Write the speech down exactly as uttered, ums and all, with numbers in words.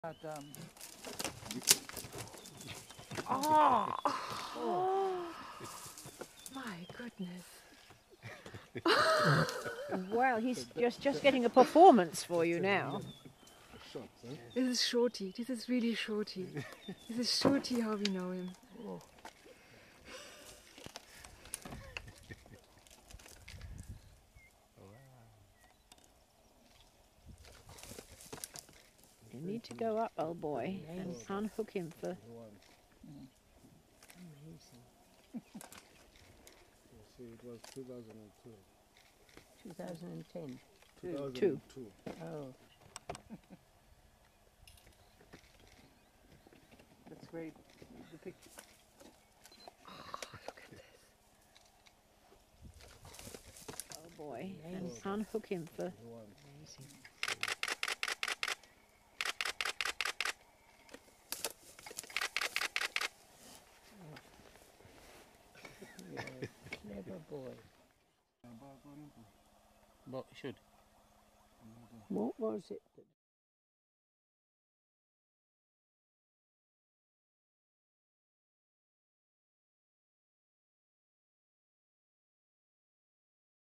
But, um... oh. Oh, my goodness. Well, he's just, just getting a performance for you now. This is Shorty. This is really Shorty. This is Shorty how we know him. Oh. You need to go up, old boy, and unhook him for... Amazing. See, it was two thousand two. two thousand ten. two thousand two. Oh. That's great. The picture. Oh, look at this. Oh boy, and unhook him for... Amazing. Yes, clever boy. But should. What was it?